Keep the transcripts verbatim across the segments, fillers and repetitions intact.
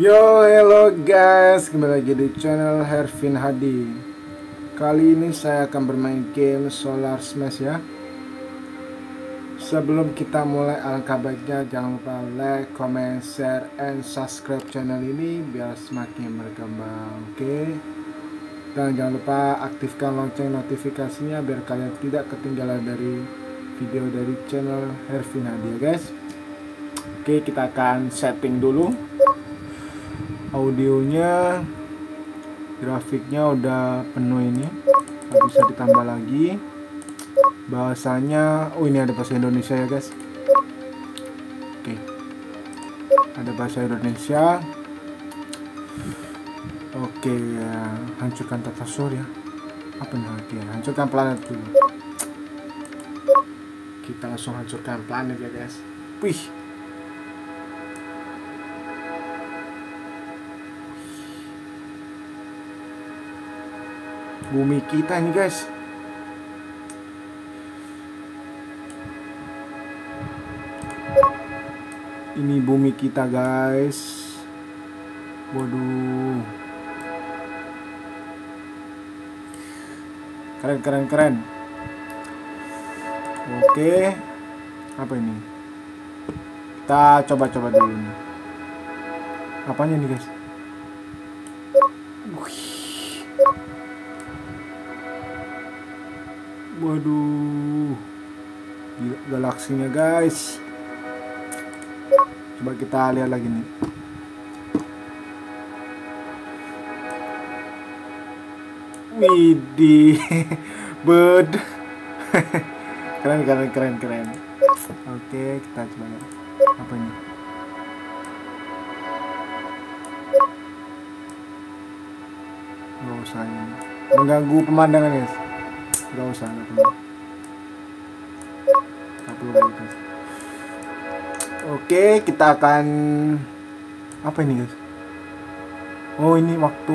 Yo, hello guys, kembali lagi di channel Hervin Hadi. Kali ini saya akan bermain game Solar Smash ya. Sebelum kita mulai, alangkah baiknya jangan lupa like, comment, share, and subscribe channel ini biar semakin berkembang. Oke, dan jangan lupa aktifkan lonceng notifikasinya biar kalian tidak ketinggalan dari video dari channel Hervin Hadi ya guys. Oke, kita akan setting dulu audionya, grafiknya udah penuh ini, nggak bisa ditambah lagi. Bahasanya, oh ini ada bahasa Indonesia ya guys. Oke, ada bahasa Indonesia. Oke, ya. Hancurkan tata surya. Apa nih? Oke, hancurkan planet dulu. Kita langsung hancurkan planet ya guys. Wih, bumi kita nih guys. Ini bumi kita guys. Waduh, keren keren keren. Oke, apa ini? Kita coba-coba dulu nih. Apanya nih guys? Waduh, gila galaksinya guys. Coba kita lihat lagi nih. Widih, bed. Keren keren keren keren. Oke, kita coba lihat. Apa ini? Gak usah ini. Mengganggu pemandangan guys. Gak usah, gak perlu. Gak perlu kayak gitu. Oke, kita akan apa ini guys? Oh, ini waktu.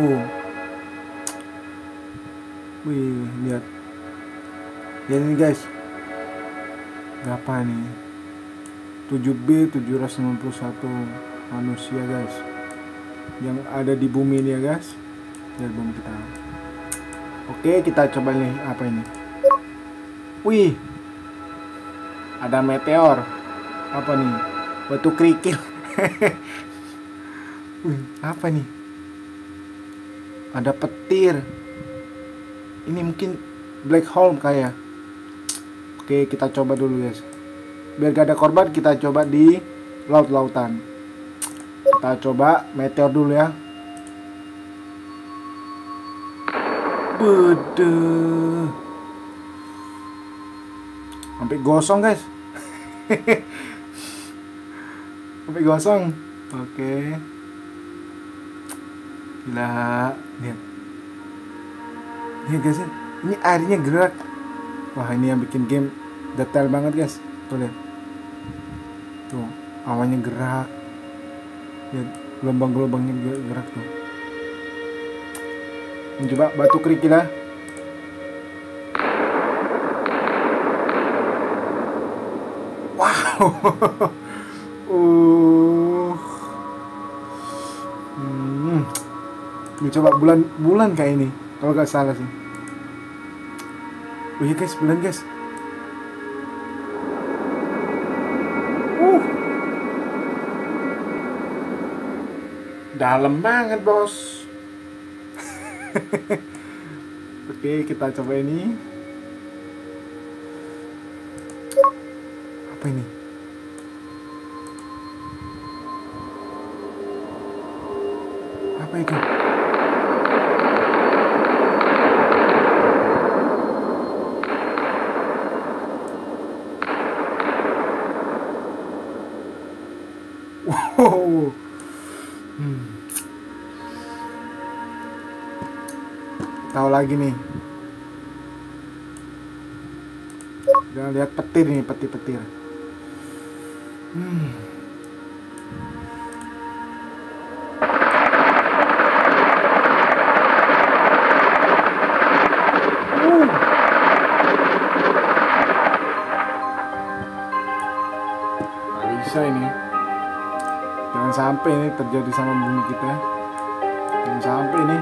Wih, lihat. Lihat ini guys. Berapa nih? tujuh B tujuh ratus enam puluh satu manusia guys yang ada di bumi ini ya guys. Lihat bumi kita. Oke, kita coba nih apa ini. Wih, ada meteor. Apa nih? Batu kerikil. Wih, apa nih? Ada petir. Ini mungkin black hole kayak. Oke, kita coba dulu guys. Biar gak ada korban, kita coba di laut-lautan. Kita coba meteor dulu ya. Bede, sampai gosong guys. Sampai gosong. Oke, gila. Lihat, lihat guys, ini airnya gerak. Wah, ini yang bikin game detail banget guys. Tuh lihat, tuh awannya gerak. Lihat gelombang-gelombangnya gerak tuh. Coba batu kerikil lah. Wow. uh. Hmm. Ini coba bulan bulan kayak ini kalau nggak salah sih. Oh iya guys, bulan guys. Uh. Dalam banget bos. Oke, kita coba ini. Apa ini? Apa itu? Wow. Hmm. Tahu lagi nih. Jangan lihat petir nih, petir-petir. Hmm. Uh. Nggak bisa ini. Jangan sampai ini terjadi sama bumi kita. Jangan sampai nih.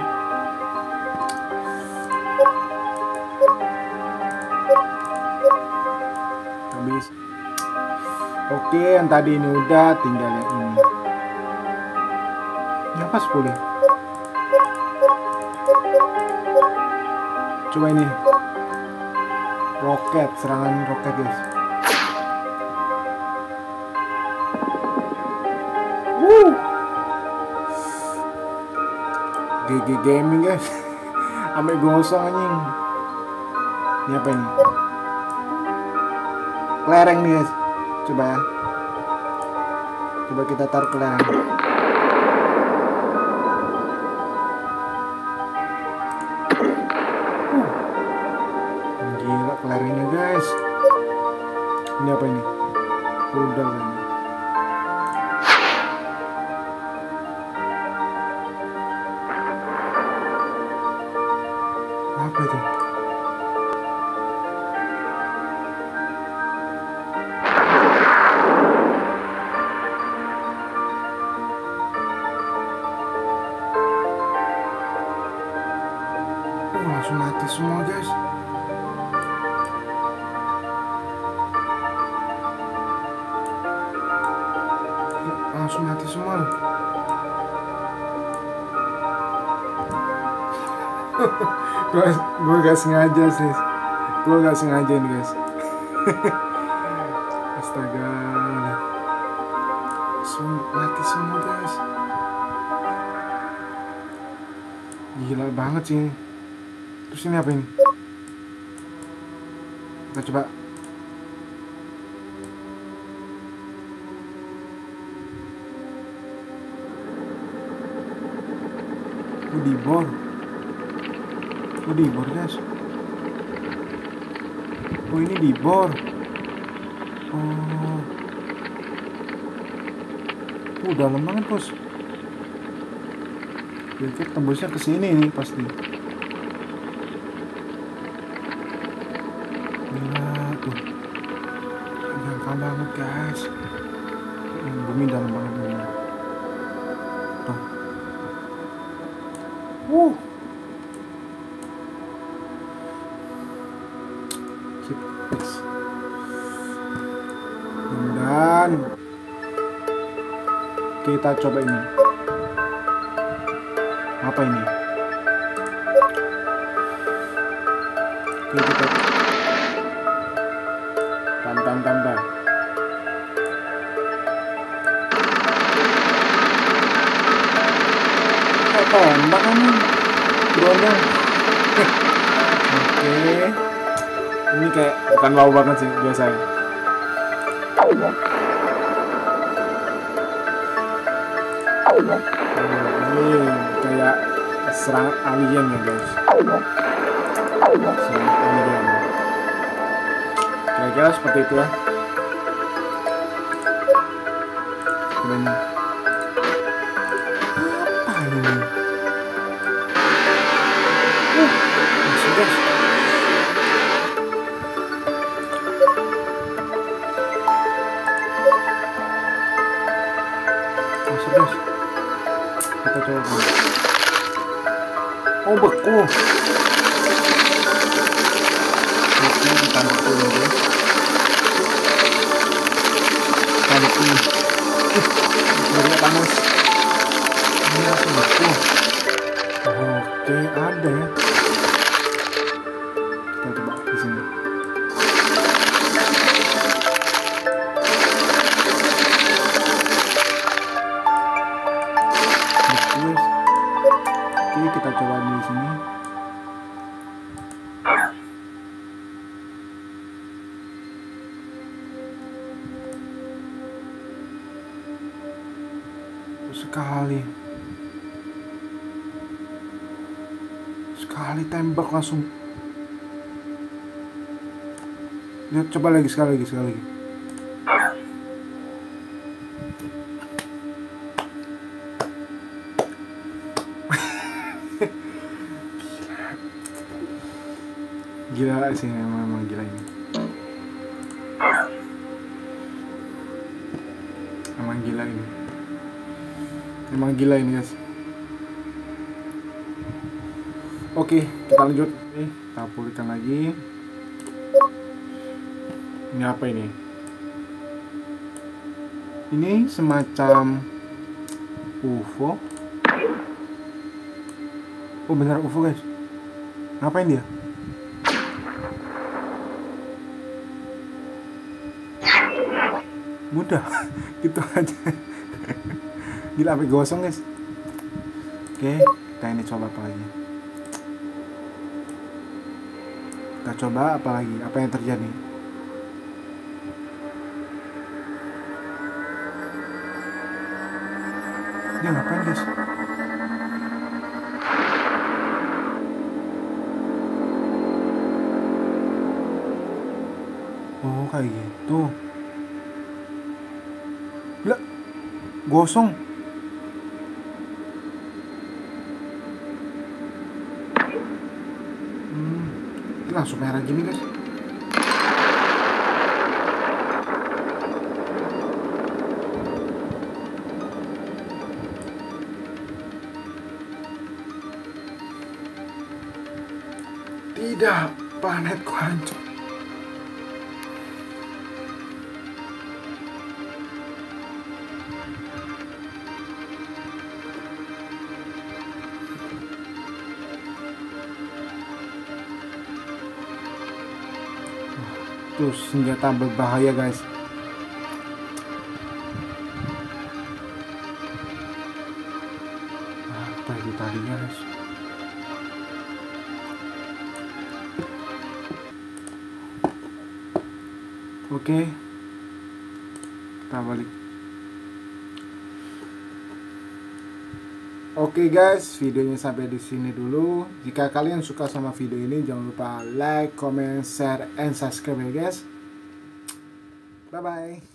Habis. Oke, yang tadi ini udah, tinggal yang ini. Ini apa sepuluh? Coba ini. Roket, serangan roket guys. Woo. G G Gaming guys. Sampai gosong anjing. Ini apa ini? Kelereng nih guys. Coba ya. Coba kita taruh kelereng. Uh. Gila kelerengnya guys. Ini apa ini? Rudal ini. Apa itu? Oh, langsung mati semua guys. Langsung mati semua loh. gue gue gak sengaja sih, gue gak sengaja nih guys. Astaga, langsung mati semua guys. Gila banget sih. Terus ini apa ini? Kita coba. Oh, dibor. Oh, dibor guys. Oh, ini dibor. Oh. Oh, dalam banget bos. Kira-kira tembusnya ke sini nih pasti. Gila tuh. Nyangka banget guys. Hmm, bumi dalam banget bumi. Tuh. Wuh. Sip, fix. Dan kita coba ini. Apa ini? Oke, kita tam tam tam tam. Oh, tembak ini drone. Oke, ini kayak bukan wow banget sih biasanya. Ini kayak serangan alien ya guys. Serangan alien. Kira-kira seperti itu ya. Keren. Apa ini? Uh, masuk guys. Masuk guys. Kita coba. Oh, beku. Beku ditambah dulu guys. Tambah dulu. Ini panas. Ini langsung beku. Oke, ada ya. Kita coba di sini. Oke, kita coba di sini. Sekali. Sekali tembak langsung. Lihat, coba lagi, sekali lagi, sekali lagi. Gila sih, emang, emang gila ini. Emang gila ini. Emang gila ini guys. Oke, kita lanjut. Nih, kita pulihkan lagi. Ini apa ini? Ini semacam U F O. Oh benar U F O guys. Ngapain dia? Mudah. Gitu aja. Gila sampai gosong guys. Oke, kita ini coba apa lagi? Kita coba apa lagi? Apa yang terjadi? Dia ngapain guys? Oh kayak gitu. Gila, gosong. Hmm, langsung merah gini guys. Tidak, planetku hancur. Tuh senjata berbahaya guys. Apa itu tadi guys? Oke, kita balik. Oke guys, videonya sampai di sini dulu. Jika kalian suka sama video ini, jangan lupa like, comment, share, and subscribe ya guys. Bye bye.